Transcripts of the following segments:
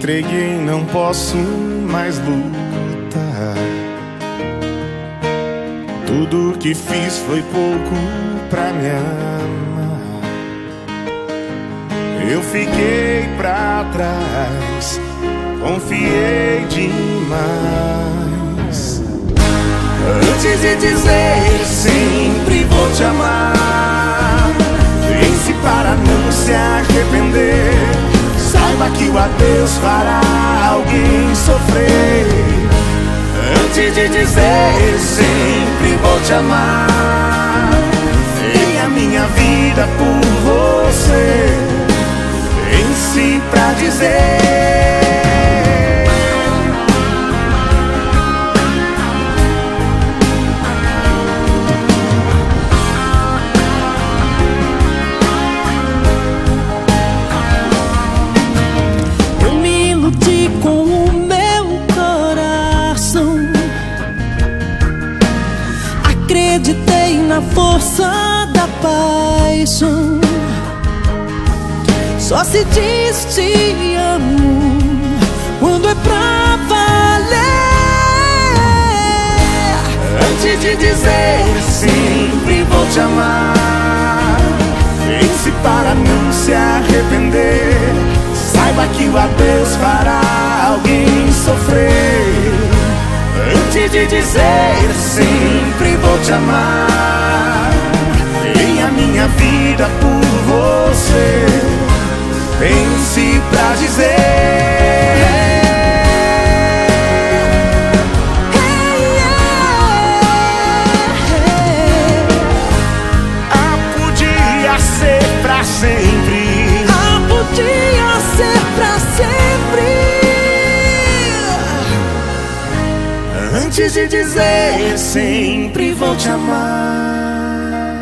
entreguei, não posso mais lutar. Tudo que fiz foi pouco pra me amar. Eu fiquei pra trás, confiei demais. Antes de dizer sempre vou te amar, pense para não se arrepender. Saiba que o adeus fará alguém sofrer. Antes de dizer sempre vou te amar, dei a minha vida por você. Pense pra dizer. Acreditei na força da paixão. Só se diz te amo quando é pra valer. Antes de dizer sempre vou te amar, pense para não se arrepender. Saiba que o adeus fará alguém sofrer. Antes de dizer sempre vou te amar, dei a minha vida por você. Pense pra dizer. Ah, podia ser pra sempre. Ah, podia ser pra sempre. Antes de dizer sempre vou te amar,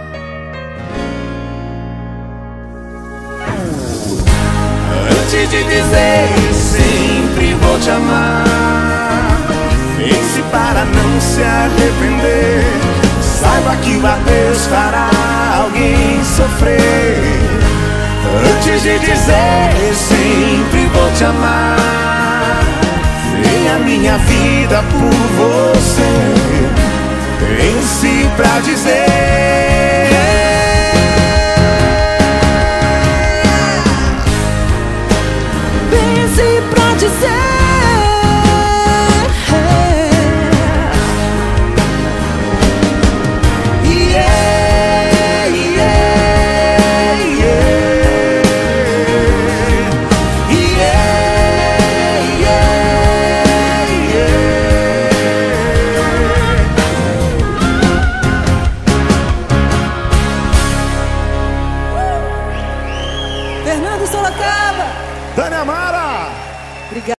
antes de dizer sempre vou te amar, pense para não se arrepender. Saiba que o adeus fará alguém sofrer. Antes de dizer sempre vou te amar, dei a minha vida por você. Pense pra dizer. Pense pra dizer. Fernando Sorocaba, Dani Amara. obrigada.